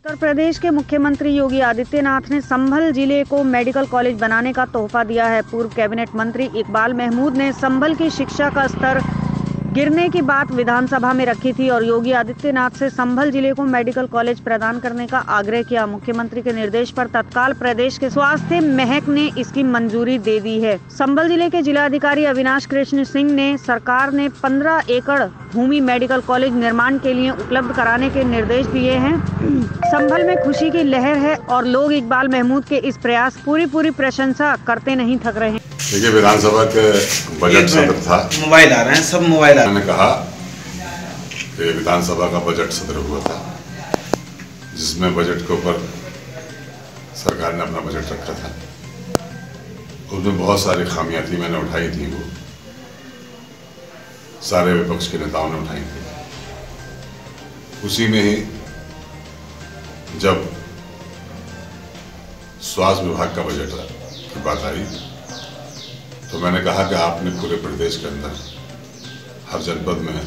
उत्तर प्रदेश के मुख्यमंत्री योगी आदित्यनाथ ने संभल जिले को मेडिकल कॉलेज बनाने का तोहफा दिया है। पूर्व कैबिनेट मंत्री इकबाल महमूद ने संभल की शिक्षा का स्तर गिरने की बात विधानसभा में रखी थी और योगी आदित्यनाथ से संभल जिले को मेडिकल कॉलेज प्रदान करने का आग्रह किया। मुख्यमंत्री के निर्देश पर तत्काल प्रदेश के स्वास्थ्य महक ने इसकी मंजूरी दे दी है। संभल जिले के जिलाधिकारी अविनाश कृष्ण सिंह ने सरकार ने 15 एकड़ भूमि मेडिकल कॉलेज निर्माण के लिए उपलब्ध कराने के निर्देश दिए हैं। संभल में खुशी की लहर है और लोग इकबाल महमूद के इस प्रयास पूरी प्रशंसा करते नहीं थक रहे हैं। देखिए, विधानसभा के बजट सत्र था। मोबाइल आ रहे हैं, सब मोबाइल आ रहे हैं। मैंने कहा कि विधानसभा का बजट सत्र हुआ था, जिसमें बजट के ऊपर सरकार ने अपना बजट रखा था। उसमें बहुत सारी खामियां थी, मैंने उठाई थी, वो सारे विपक्ष के नेताओं ने उठाई थी। उसी में ही जब स्वास्थ्य विभाग का बजट की बात आई तो मैंने कहा कि आपने पूरे प्रदेश के अंदर हर जनपद में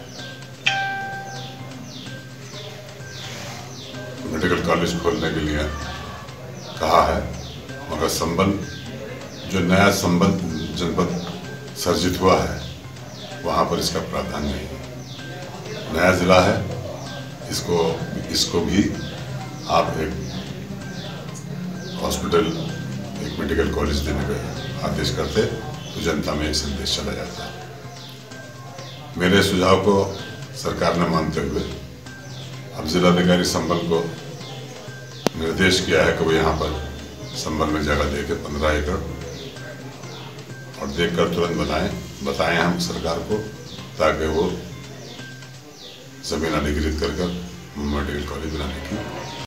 मेडिकल कॉलेज खोलने के लिए कहा है, मगर संभल जो नया संभल जनपद सर्जित हुआ है वहाँ पर इसका प्रावधान नहीं है। नया जिला है, इसको भी आप एक हॉस्पिटल, एक मेडिकल कॉलेज देने का आदेश करते तो जनता में एक संदेश चला जाता है। मेरे सुझाव को सरकार ने मानते हुए अब जिलाधिकारी संभल को निर्देश किया है कि वो यहाँ पर संभल में जगह देके 15 एकड़ और देखकर तुरंत बताएं हम सरकार को, ताकि वो जमीन अधिग्रहित कर मेडिकल कॉलेज बनाने की